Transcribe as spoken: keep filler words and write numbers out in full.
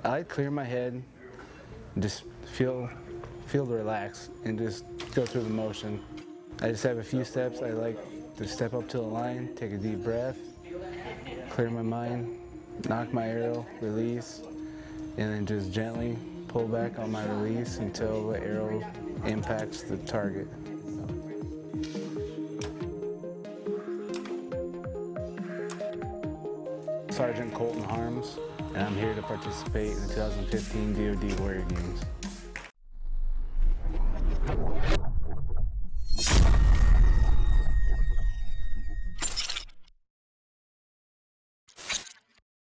I like clear my head, just feel, feel relaxed, and just go through the motion. I just have a few steps. I like to step up to the line, take a deep breath, clear my mind, knock my arrow, release, and then just gently pull back on my release until the arrow impacts the target. Sergeant Colten Harms, and I'm here to participate in the two thousand fifteen D O D Warrior Games.